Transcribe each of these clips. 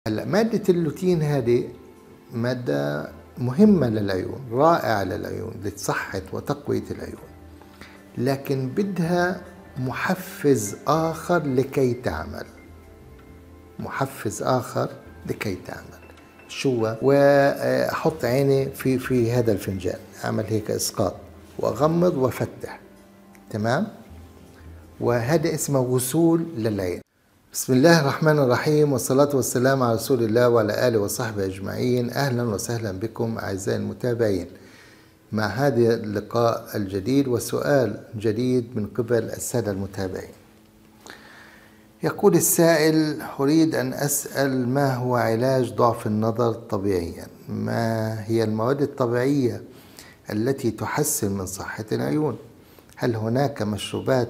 هلا مادة اللوتين هذه مادة مهمة للعيون، رائعة للعيون لصحة وتقوية العيون، لكن بدها محفز آخر لكي تعمل. محفز آخر لكي تعمل شو هو؟ وأحط عيني في هذا الفنجان، أعمل هيك إسقاط وأغمض وأفتح، تمام؟ وهذا اسمه وصول للعين. بسم الله الرحمن الرحيم، والصلاة والسلام على رسول الله وعلى آله وصحبه أجمعين. أهلا وسهلا بكم أعزائي المتابعين مع هذا اللقاء الجديد وسؤال جديد من قبل السادة المتابعين. يقول السائل: أريد أن أسأل ما هو علاج ضعف النظر طبيعيا؟ ما هي المواد الطبيعية التي تحسن من صحة العيون؟ هل هناك مشروبات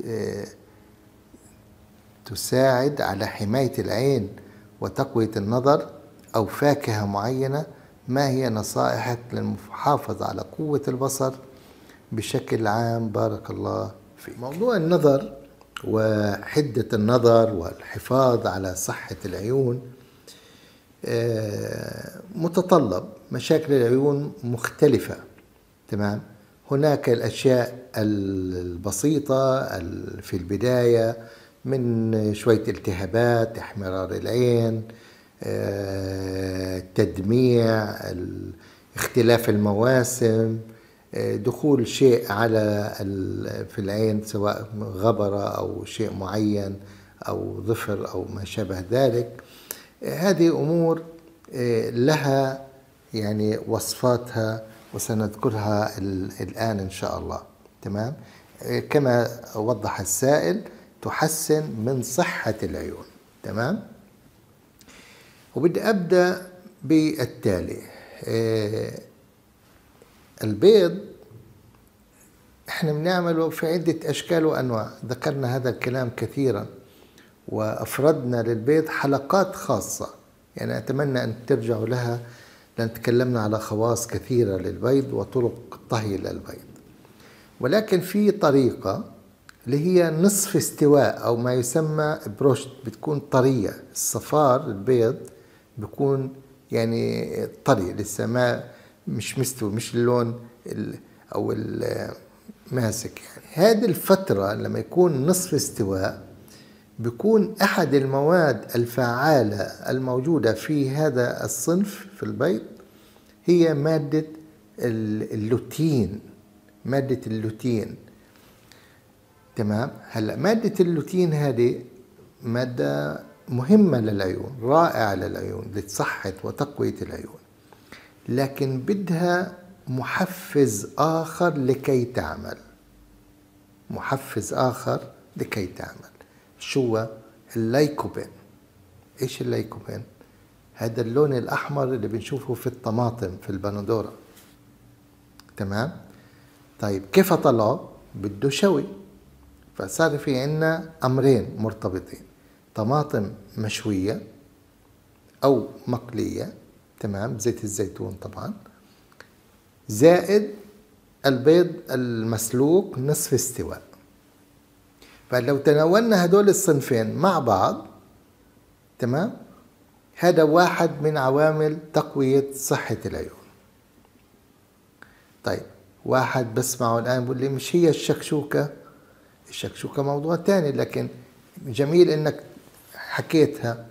تساعد على حماية العين وتقوية النظر أو فاكهة معينة؟ ما هي نصائحك للمحافظة على قوة البصر بشكل عام؟ بارك الله فيك. موضوع النظر وحدة النظر والحفاظ على صحة العيون متطلب مشاكل العيون مختلفة، تمام؟ هناك الأشياء البسيطة في البداية من شوية التهابات، احمرار العين، تدميع، اختلاف المواسم، دخول شيء على في العين سواء غبرة أو شيء معين أو ظفر أو ما شابه ذلك. هذه أمور لها يعني وصفاتها وسنذكرها الآن إن شاء الله، تمام؟ كما وضح السائل تحسن من صحة العيون، تمام؟ وبدي أبدأ بالتالي. البيض احنا بنعمله في عدة أشكال وأنواع، ذكرنا هذا الكلام كثيرا وأفردنا للبيض حلقات خاصة، يعني أتمنى أن ترجعوا لها لأن تكلمنا على خواص كثيرة للبيض وطرق طهي للبيض. ولكن في طريقة اللي هي نصف استواء أو ما يسمى بروشت، بتكون طرية. الصفار البيض بيكون يعني طري لسه ما مش مستوي، مش اللون أو ماسك. يعني هذه الفترة لما يكون نصف استواء بيكون أحد المواد الفعالة الموجودة في هذا الصنف في البيض هي مادة اللوتين. مادة اللوتين، تمام؟ هلا مادة اللوتين هذه مادة مهمة للعيون، رائعة للعيون لصحة وتقوية العيون، لكن بدها محفز آخر لكي تعمل. محفز آخر لكي تعمل شو هو؟ اللايكوبين. ايش اللايكوبين؟ هذا اللون الأحمر اللي بنشوفه في الطماطم في البندورة، تمام؟ طيب كيف طلعه؟ بده شوي، فصار في عنا أمرين مرتبطين: طماطم مشوية أو مقلية، تمام، زيت الزيتون طبعا، زائد البيض المسلوق نصف استواء. فلو تناولنا هدول الصنفين مع بعض، تمام، هذا واحد من عوامل تقوية صحة العيون. طيب واحد بسمعه الآن بقول لي: مش هي الشكشوكة؟ الشكشوكة موضوع تاني، لكن جميل انك حكيتها.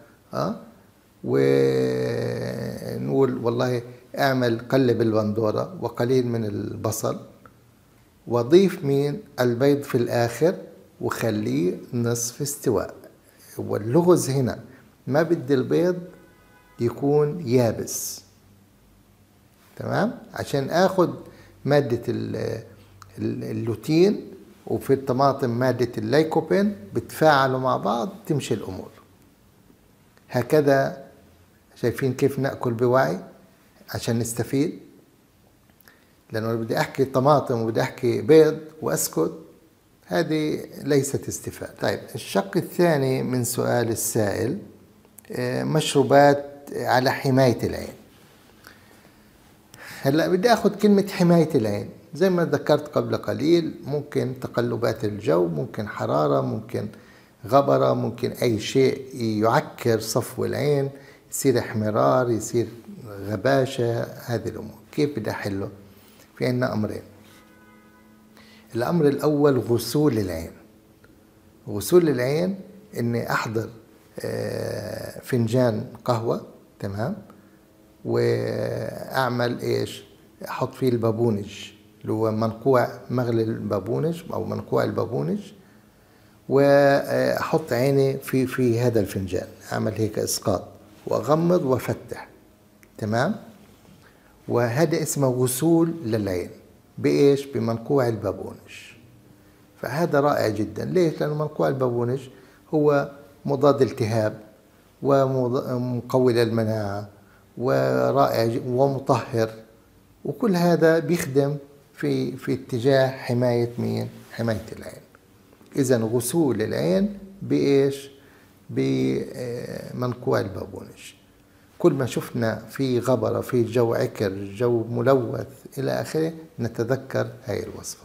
ونقول والله اعمل قلب البندورة وقليل من البصل وضيف مين؟ البيض في الآخر وخليه نصف استواء. واللغز هنا ما بدي البيض يكون يابس، تمام؟ عشان اخذ مادة اللوتين وفي الطماطم مادة اللايكوبين بتفاعلوا مع بعض تمشي الأمور. هكذا شايفين كيف نأكل بوعي عشان نستفيد؟ لأنه بدي أحكي طماطم وبدي أحكي بيض وأسكت، هذه ليست استفادة. طيب الشق الثاني من سؤال السائل: مشروبات على حماية العين. هلأ بدي أخذ كلمة حماية العين زي ما ذكرت قبل قليل، ممكن تقلبات الجو، ممكن حرارة، ممكن غبرة، ممكن أي شيء يعكر صفو العين يصير احمرار، يصير غباشة، هذه الأمور. كيف بدي أحله؟ في عنا أمرين. الأمر الأول غسول العين. غسول العين إني أحضر فنجان قهوة، تمام، وأعمل إيش؟ أحط فيه البابونج اللي هو منقوع مغلي البابونج أو منقوع البابونج، وأحط عيني في هذا الفنجان، أعمل هيك إسقاط وأغمض وأفتح، تمام. وهذا اسمه غسول للعين بإيش؟ بمنقوع البابونج. فهذا رائع جدا. ليش؟ لأن منقوع البابونج هو مضاد التهاب ومقوي للمناعة ورائع ومطهر، وكل هذا بيخدم في اتجاه حماية مين؟ حماية العين. إذا غسول العين بإيش؟ بمنقوع البابونج. كل ما شفنا في غبرة، في جو عكر، جو ملوث إلى آخره، نتذكر هاي الوصفة.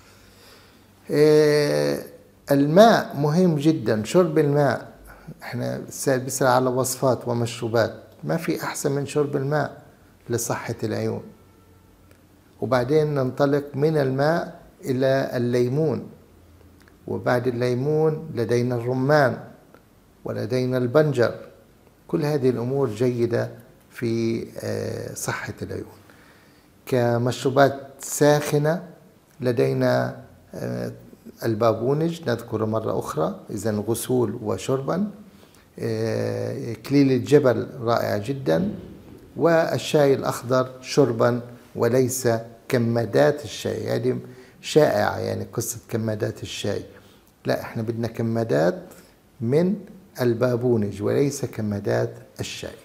الماء مهم جدا، شرب الماء. احنا بسرعة على وصفات ومشروبات، ما في أحسن من شرب الماء لصحة العيون. وبعدين ننطلق من الماء إلى الليمون، وبعد الليمون لدينا الرمان ولدينا البنجر. كل هذه الأمور جيدة في صحة العيون. كمشروبات ساخنة لدينا البابونج، نذكره مرة أخرى، إذا غسول وشربا. إكليل الجبل رائع جدا، والشاي الأخضر شربا وليس كمادات الشاي. هذه شائعة يعني قصة كمادات الشاي، لا، احنا بدنا كمادات من البابونج وليس كمادات الشاي.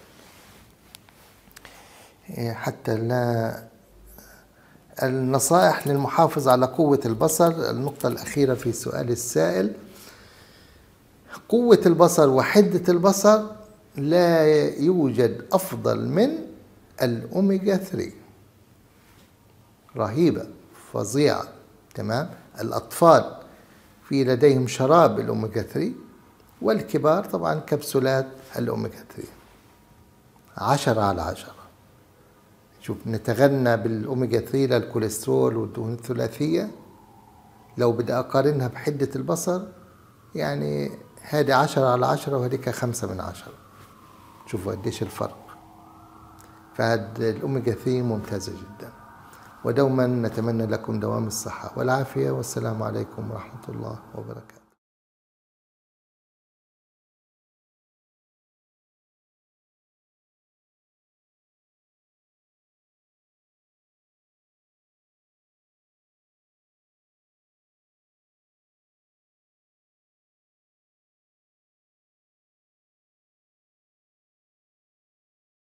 حتى لا النصائح للمحافظة على قوة البصر. النقطة الأخيرة في سؤال السائل، قوة البصر وحدة البصر لا يوجد أفضل من الأوميجا 3. رهيبة فظيعة، تمام. الأطفال في لديهم شراب الأوميجا 3، والكبار طبعا كبسولات الأوميجا 3. 10/10. شوف، نتغنى بالأوميجا 3 للكوليسترول والدهون الثلاثية. لو بدي أقارنها بحدة البصر، يعني هذه 10/10 وهذيك 5/10. شوفوا قديش الفرق. فهذا الأوميجا 3 ممتازة جدا. ودوما نتمنى لكم دوام الصحة والعافية، والسلام عليكم ورحمة الله وبركاته.